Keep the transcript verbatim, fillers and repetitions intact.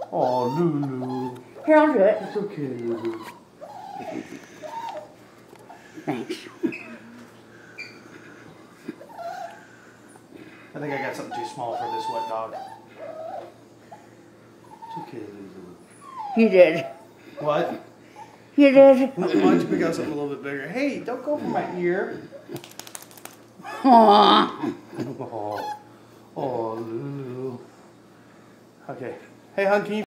Oh, Lulu. Here, I'll do it. It's okay, Lulu. Thanks. I think I got something too small for this wet dog. It's okay, Lulu. You did. What? You did. Why don't you pick out something a little bit bigger? Hey, don't go for my ear. Aww. Oh, oh, Lulu. Okay. Hey, hon, can you